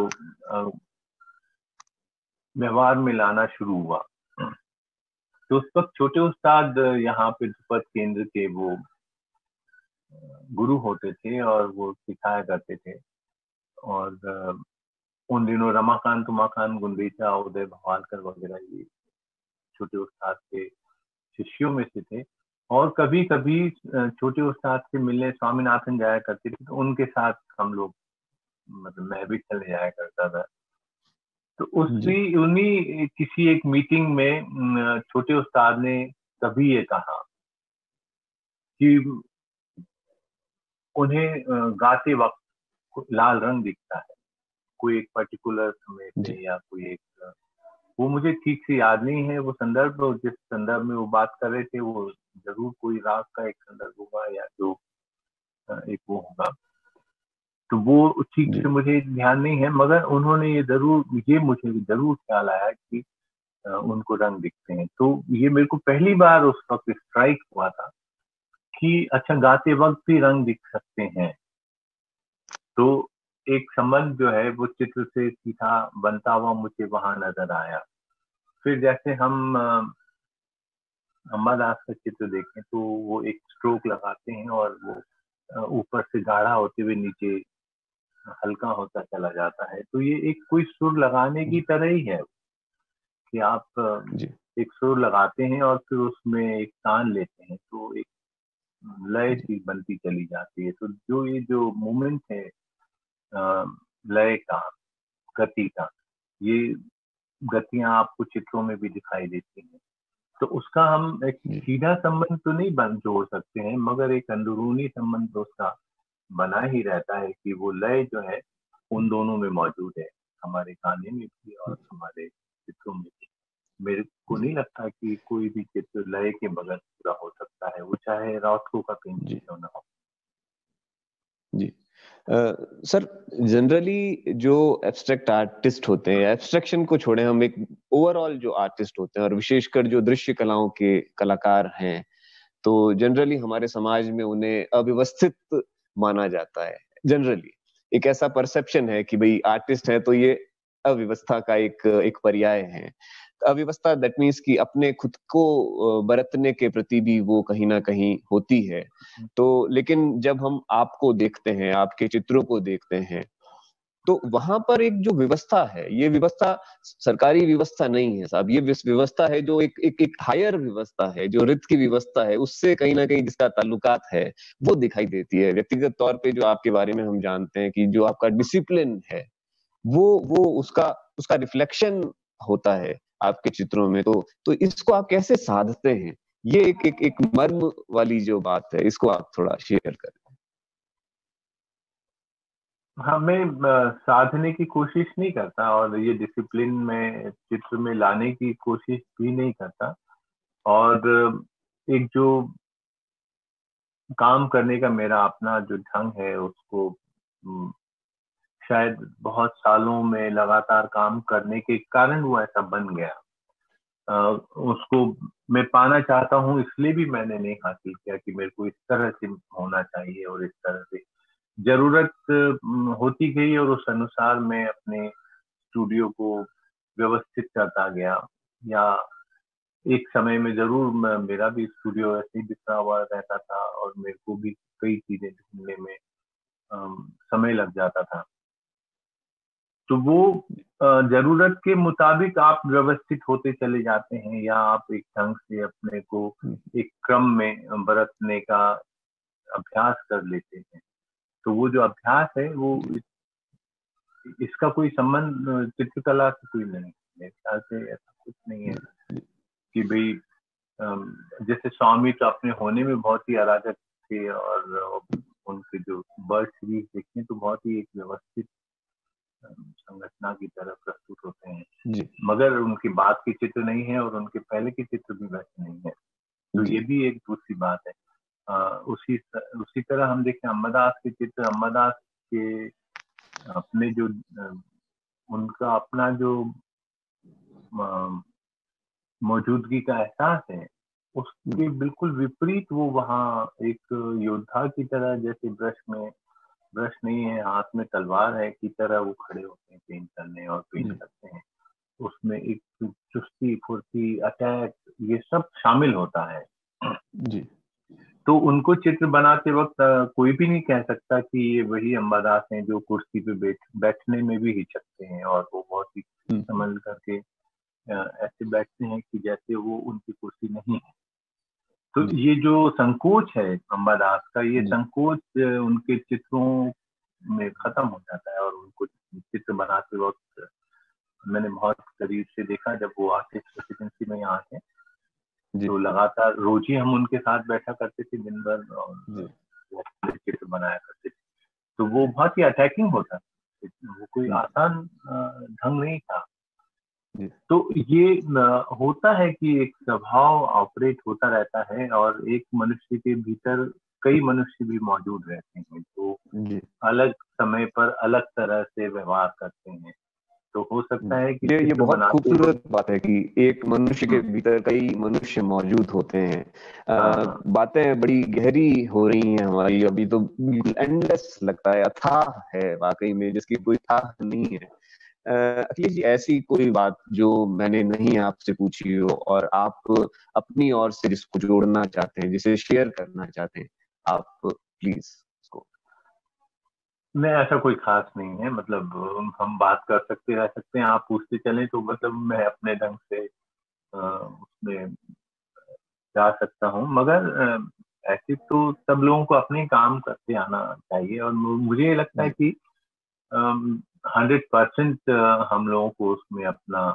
व्यवहार में लाना शुरू हुआ। तो उस वक्त छोटे उस्ताद यहाँ पे ध्रुपद केंद्र के वो गुरु होते थे, और वो सिखाया करते थे। और उन दिनों रमाकांत, उमाकांत गुंदेचा, उदय भवालकर वगैरह ये छोटे उस्ताद के शिष्यों में से थे। और कभी कभी छोटे उस्ताद से मिलने स्वामीनाथन जाया करते थे, तो उनके साथ हम लोग, मतलब मैं भी चले जाया करता था। तो उसी उन्हीं किसी एक मीटिंग में छोटे उस्ताद ने कभी ये कहा कि उन्हें गाते वक्त लाल रंग दिखता है, कोई एक पर्टिकुलर समय पे, या कोई एक, वो मुझे ठीक से याद नहीं है वो संदर्भ, जिस संदर्भ में वो बात कर रहे थे वो जरूर कोई राग का एक संदर्भ होगा, या जो एक वो होगा। तो वो ठीक जी से मुझे ध्यान नहीं है, मगर उन्होंने ये जरूर ये मुझे जरूर ख्याल आया कि अ, उनको रंग दिखते हैं। तो ये मेरे को पहली बार उस वक्त स्ट्राइक हुआ था कि अच्छा, गाते वक्त भी रंग दिख सकते हैं। तो एक संबंध जो है वो चित्र से सीधा बनता हुआ मुझे वहां नजर आया। फिर जैसे हम अ, अम्बादास का चित्र देखें तो वो एक स्ट्रोक लगाते हैं और वो अ, ऊपर से गाढ़ा होते हुए नीचे हल्का होता चला जाता है। तो ये एक कोई सुर लगाने की तरह ही है कि आप अ, जी एक सुर लगाते हैं और फिर उसमें एक तान लेते हैं, तो एक लय जी सी बनती चली जाती है। तो जो ये जो मोमेंट है अ, लय का, गति का, ये गतियां आपको चित्रों में भी दिखाई देती हैं। तो उसका हम एक जी सीधा संबंध तो नहीं बन जोड़ सकते हैं, मगर एक अंदरूनी संबंध तो उसका बना ही रहता है कि वो लय जो है उन दोनों में मौजूद है, हमारे गाने में भी और हमारे चित्रों में भी। मेरे को जी नहीं लगता कि कोई भी चित्र लय के बगैर पूरा हो सकता है, वो चाहे रॉथको का पेंटिंग जी क्यों ना हो। जी अ, सर, जनरली जो एब्स्ट्रैक्ट आर्टिस्ट होते हैं, एब्स्ट्रैक्शन को छोड़े, हम एक ओवरऑल जो आर्टिस्ट होते हैं और विशेषकर जो दृश्य कलाओं के कलाकार हैं, तो जनरली हमारे समाज में उन्हें अव्यवस्थित माना जाता है। जनरली एक ऐसा परसेप्शन है कि भाई आर्टिस्ट है तो ये अव्यवस्था का एक एक पर्याय है। अव्यवस्था दैट मीन्स कि अपने खुद को अ, बरतने के प्रति भी वो कहीं ना कहीं होती है। तो लेकिन जब हम आपको देखते हैं, आपके चित्रों को देखते हैं, तो वहां पर एक जो व्यवस्था है, ये व्यवस्था सरकारी व्यवस्था नहीं है साहब, ये विस- व्यवस्था है जो एक एक एक हायर व्यवस्था है, जो रित की व्यवस्था है, उससे कहीं ना कहीं जिसका ताल्लुकात है वो दिखाई देती है। व्यक्तिगत तौर पे जो आपके बारे में हम जानते हैं कि जो आपका डिसिप्लिन है, वो वो उसका उसका रिफ्लेक्शन होता है आपके चित्रों में। तो तो इसको आप कैसे साधते हैं? ये एक एक एक मर्म वाली जो बात है, इसको आप थोड़ा शेयर करें। हाँ, मैं अ, साधने की कोशिश नहीं करता और ये डिसिप्लिन में चित्र में लाने की कोशिश भी नहीं करता। और अ, एक जो काम करने का मेरा अपना जो ढंग है उसको अम, शायद बहुत सालों में लगातार काम करने के कारण वो ऐसा बन गया। अ, उसको मैं पाना चाहता हूँ, इसलिए भी मैंने नहीं हासिल किया कि मेरे को इस तरह से होना चाहिए और इस तरह से जरूरत अम, होती गई और उस अनुसार मैं अपने स्टूडियो को व्यवस्थित करता गया। या एक समय में जरूर मैं, मेरा भी स्टूडियो ऐसे ही बिखरा हुआ रहता था और मेरे को भी कई चीजें ढूंढने में अम, समय लग जाता था। तो वो अ, जरूरत के मुताबिक आप व्यवस्थित होते चले जाते हैं या आप एक ढंग से अपने को एक क्रम में बरतने का अभ्यास कर लेते हैं। तो वो जो अभ्यास है वो जी इसका कोई संबंध अ, चित्रकला से कोई नहीं है। मेरे ख्याल से ऐसा कुछ नहीं है जी कि भाई अम, जैसे स्वामी तो अपने होने में बहुत ही अराजक थे और अ, उनके जो बर्ड सीरीज देखें तो बहुत ही एक व्यवस्थित अम, संरचना की तरह प्रस्तुत होते हैं। जी मगर उनके बाद के चित्र नहीं है और उनके पहले के चित्र भी वैसे नहीं है। तो जी ये भी एक दूसरी बात है। अ, उसी उसी तरह हम देखें अम्बादास के चित्र, अम्बादास के अपने जो अ, उनका अपना जो अ, मौजूदगी का एहसास है, उसके बिल्कुल विपरीत वो वहाँ एक योद्धा की तरह, जैसे ब्रश में ब्रश नहीं है, हाथ में तलवार है की तरह वो खड़े होते हैं पेंट करने और पेंट जी करते हैं। उसमें एक चुस्ती, फुर्ती, अटैक, ये सब शामिल होता है। जी तो उनको चित्र बनाते वक्त अ, कोई भी नहीं कह सकता कि ये वही अम्बादास हैं जो कुर्सी पे बैठ बैठने में भी हिचकते हैं और वो बहुत ही हम्म, हम्म, संभल करके अ, ऐसे बैठते हैं कि जैसे वो उनकी कुर्सी नहीं है। तो जी ये जो संकोच है अम्बादास का, ये जी संकोच अ, उनके चित्रों में खत्म हो जाता है और उनको चित्र बनाते वक्त मैंने बहुत करीब से देखा जब वो आर्टिस्ट रेसिडेंसी में यहाँ आते हैं। जी तो लगातार रोज ही हम उनके साथ बैठा करते थे दिन भर और जी वो अपने चित्र बनाया करते थे। तो वो बहुत ही अटैकिंग होता था, वो कोई जी आसान अ, ढंग नहीं था। जी तो ये अ, होता है कि एक स्वभाव ऑपरेट होता रहता है और एक मनुष्य के भीतर कई मनुष्य भी मौजूद रहते हैं जो जी अलग समय पर अलग तरह से व्यवहार करते हैं। तो हो सकता है कि ये ये चित्र बहुत बनाते खूबसूरत वक्त बात है कि एक मनुष्य के हम्म, भीतर कई मनुष्य मौजूद होते हैं। हाँ अ, हाँ बातें बड़ी गहरी हो रही हैं हमारी, अभी तो बिल्कुल एंडलेस लगता है, अथाह है वाकई में, जिसकी कोई थाह नहीं है। अ, अखिलेश जी, ऐसी कोई बात जो मैंने नहीं आपसे पूछी हो और आप अपनी ओर से जिसको जोड़ना चाहते हैं, जिसे शेयर करना चाहते हैं, आप प्लीज उसको। नहीं, ऐसा कोई खास नहीं है। मतलब हम बात कर सकते रह सकते हैं, आप पूछते चलें तो मतलब मैं अपने ढंग से अ, उसमें जा सकता हूँ। मगर अ, ऐसे तो सब लोगों को अपने काम करते आना चाहिए और मु- मुझे ये लगता है जी कि हंड्रेड परसेंट हम लोगों को उसमें अपना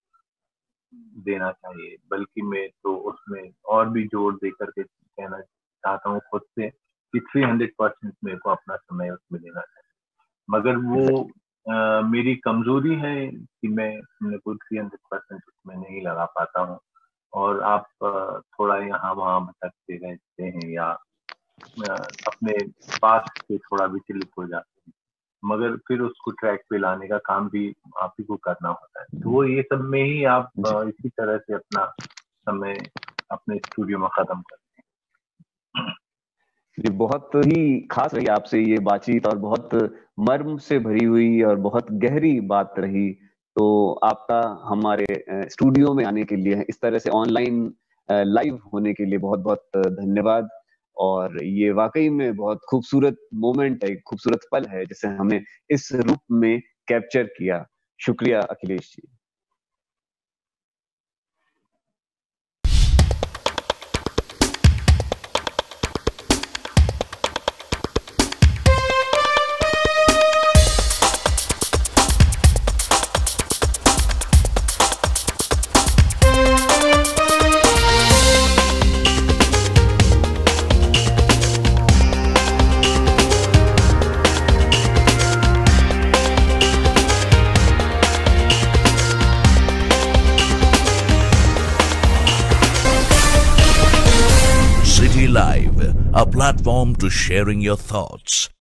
देना चाहिए। बल्कि मैं तो उसमें और भी जोर दे करके कहना चाहता हूँ खुद से कि थ्री हंड्रेड परसेंट मेरे को अपना समय उसमें देना चाहिए। मगर वो एग्जैक्टली। अ, मेरी कमजोरी है कि मैं अपने को थ्री हंड्रेड परसेंट उसमें नहीं लगा पाता हूँ। और आप अ, थोड़ा यहाँ वहाँ भटकते रहते हैं या अ, अपने पास से थोड़ा विचलित हो जाते हैं। मगर फिर उसको ट्रैक पे लाने का काम भी आप ही को करना होता है। तो वो ये सब में ही आप जी अ, इसी तरह से अपना समय अपने स्टूडियो में खत्म करते हैं। जी, बहुत ही खास रही आपसे ये बातचीत, और बहुत मर्म से भरी हुई और बहुत गहरी बात रही। तो आपका हमारे अ, स्टूडियो में आने के लिए, इस तरह से ऑनलाइन लाइव होने के लिए बहुत बहुत धन्यवाद। और ये वाकई में बहुत खूबसूरत मोमेंट है, एक खूबसूरत पल है जिसे हमने इस रूप में कैप्चर किया। शुक्रिया Akhilesh ji. City Live, a platform to sharing your thoughts.